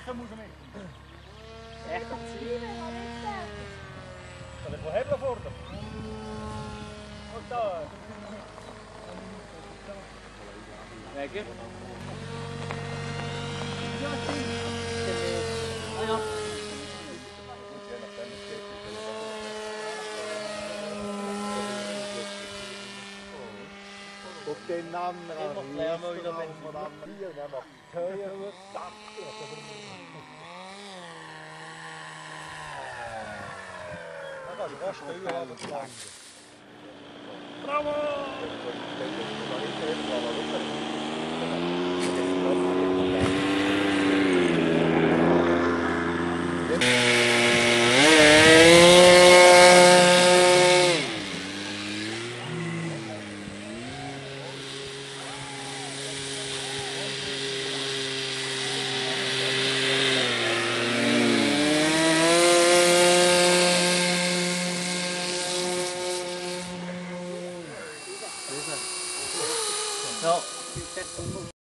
Stecken muss er mit. Echt? Zwiebeln, die Soll ich mal hebeln vorne? Und da. Wegen? Auf den anderen Immer lernen wir wieder, wenn von anderen Bier, der macht Köher, Dach. Da kannst du rasch stellen, aber zu lang. Ja.